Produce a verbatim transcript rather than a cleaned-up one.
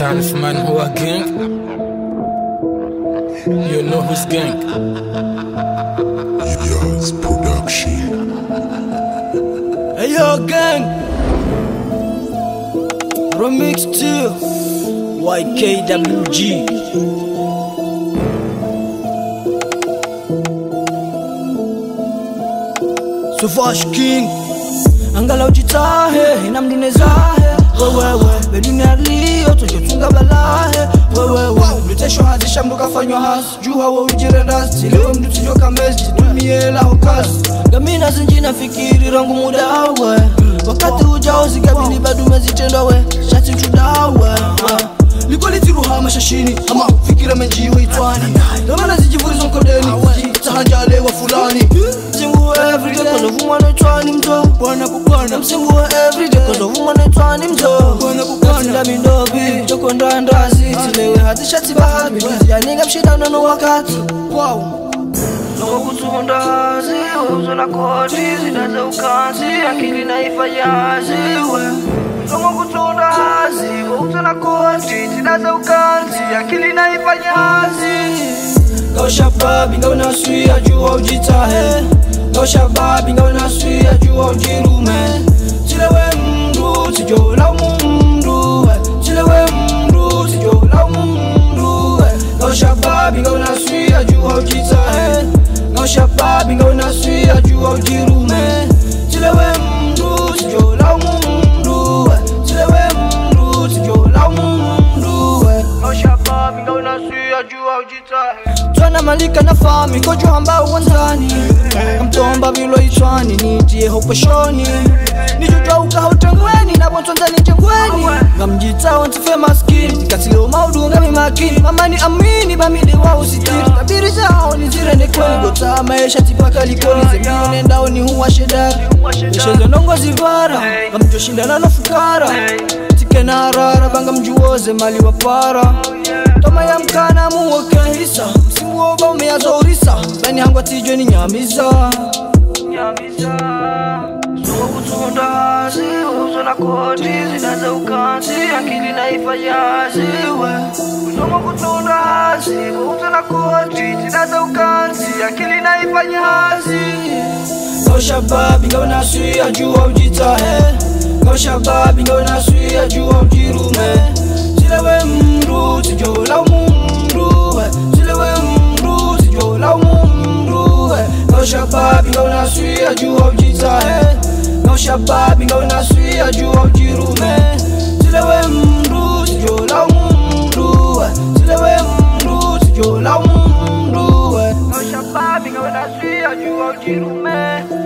تعرف من هو gang? You know who's gang? Yaz Production. Hey yo gang, Remix two Y K W G. Savage King angalau jitahe inamdunezahe wewewe bedunia lio tujotunga balahe wewewe mlutesho hazisha mbuka fanywa hasi juha wa ujirendasi silewe mdu tujoka mezi jitumie lao kazi gamina zinjina fikiri rangu muda awe wakati ujao zigabili badu mezitendo we shati tudawe Likoli tiruha mashashini ama fikira menjiwe itwani Damana zijivurizo mkodeni Tahanjale wa fulani Msingu everyday Kozo vumana itwani mto Bwana kukwana Msingu everyday Kozo vumana itwani mto Bwana kukwana Katinda mindobi Choko ndandazi Tilewe hati shati bahati Bizi ya niga mshida unano wakati Wow Zongo kutunda hazi Uzo na koti Zidaza ukanzi Akili na ifayazi Zongo kutunda hazi Uzo na koti Zidaza ukanzi Akili na ifayazi Gao shababi Gao naswia Jua ujitahe Gao shababi Gao naswia Jua ujirume Tilewe mdu Tijola mdu Tilewe mdu Tijola mdu Gao shababi Gao naswia Jua ujitahe Gao shababi Gao naswia Jua ujirume Tilewe mdu Tijola mdu Tilewe mdu Tijola mdu Gao shababi Gao naswia Jua ujitahe Twana malika na fami Kojo hamba uwanzani Mtomba vilo itwani Nitie hopo shoni Nijujwa uka hautengweni Na bontonzani njengweni Ngamjita wantife maskini Katilo maudu ngami makini Mama ni amini Bamide wa usitiri Tabiri zao ni zirende kweni Gota maesha tipaka likoni Zemio nendao ni huwa shedari Meshezo nongo zivara Ngamjo shindana na fukara Tike na harara Banga mjuoze mali wapara Toma ya mkana muoke hisa Msimu oba umeazorisa Bani hangwa tijo ni nyamiza Nyamiza Suwa kutunda hazi Uzo na koti Zidaza ukanzi Akili na ifayazi Suwa kutunda hazi Uzo na koti Zidaza ukanzi Akili na ifayazi Gao shababi Gao naswia Jua ujitahe Gao shababi Gao naswia Jua ujirume Tilewe mdu Tijola mdu Tilewe mdu Tijola mdu Gao shababi Gao naswia Jua ujitahe Gao shababi Gao naswia Jua ujirume Tilewe mdu Tijola mdu Tilewe mdu Tijola mdu Gao shababi Gao naswia Jua ujirume